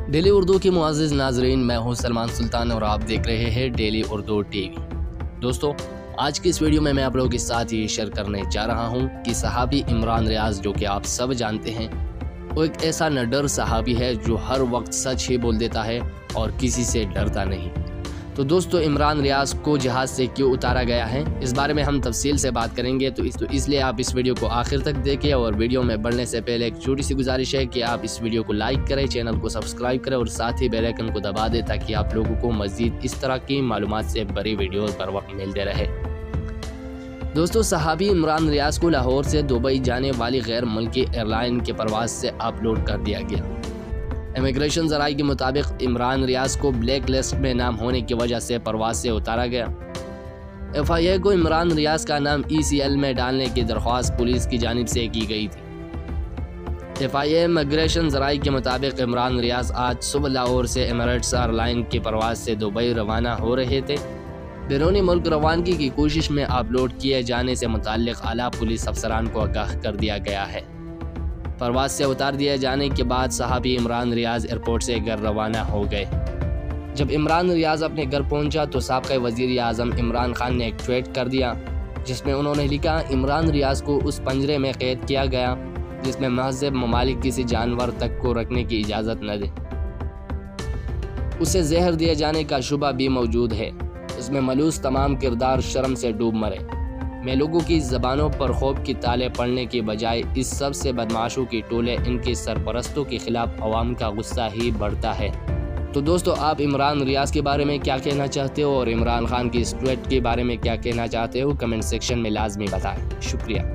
Daily Urdu کے معزز ناظرین، میں ہوں سلمان سلطان اور آپ دیکھ رہے ہیں ڈیلی اردو ٹی وی۔ دوستو، آج کی اس ویڈیو میں آپ لوگوں کے ساتھ یہ شیئر کرنے جا رہا ہوں کہ صحابی عمران ریاض، جو کہ آپ سب جانتے ہیں، وہ ایک ایسا نڈر صحابی ہے جو ہر وقت سچ ہی بول دیتا ہے اور کسی سے ڈرتا نہیں۔ تو دوستو، عمران ریاض کو جہاز سے کیوں اتارا گیا ہے، اس بارے میں ہم تفصیل سے بات کریں گے، تو اس لیے آپ اس ویڈیو کو آخر تک دیکھیں۔ اور ویڈیو میں بڑھنے سے پہلے ایک چھوٹی سی گزارش ہے کہ آپ اس ویڈیو کو لائک کریں، چینل کو سبسکرائب کریں اور ساتھ ہی بیل آئیکن کو دبا دیں تاکہ آپ لوگوں کو مزید اس طرح کی معلومات سے بڑی ویڈیوز پر وقت ملتے رہے۔ دوستو، صحابی عمران ریاض کو لاہور سے دبئی جانے والی غیر ملکی ایئر لائن کے پرواز سے اپلوڈ کر دیا گیا۔ امیگریشن ذرائع کے مطابق عمران ریاض کو بلیک لسٹ میں نام ہونے کی وجہ سے پرواز سے اتارا گیا۔ FIA کو عمران ریاض کا نام ECL میں ڈالنے کی درخواست پولیس کی جانب سے کی گئی تھی۔ FIA امیگریشن ذرائع کے مطابق عمران ریاض آج صبح لاہور سے ایمریٹس ایئر لائن کی پرواز سے دبئی روانہ ہو رہے تھے۔ بیرونی ملک روانگی کی کوشش میں اپلوڈ کیے جانے سے متعلق اعلیٰ پولیس افسران کو آگاہ کر دیا گیا ہے۔ پرواز سے اتار دیے جانے کے بعد صحابی عمران ریاض ایئرپورٹ سے گھر روانہ ہو گئے۔ جب عمران ریاض اپنے گھر پہنچا تو سابقہ وزیر اعظم عمران خان نے ایک ٹویٹ کر دیا، جس میں انہوں نے لکھا، عمران ریاض کو اس پنجرے میں قید کیا گیا جس میں مہذب ممالک کسی جانور تک کو رکھنے کی اجازت نہ دیں۔ اسے زہر دیے جانے کا شبہ بھی موجود ہے۔ اس میں ملوث تمام کردار شرم سے ڈوب مرے۔ میں لوگوں کی زبانوں پر خوف کی تالے پڑنے کی بجائے اس سب سے بدمعاشوں کی ٹولے ان کے سرپرستوں کے خلاف عوام کا غصہ ہی بڑھتا ہے۔ تو دوستو، آپ عمران ریاض کے بارے میں کیا کہنا چاہتے ہو اور عمران خان کی اس ٹویٹ کے بارے میں کیا کہنا چاہتے ہو، کمنٹ سیکشن میں لازمی بتائیں۔ شکریہ۔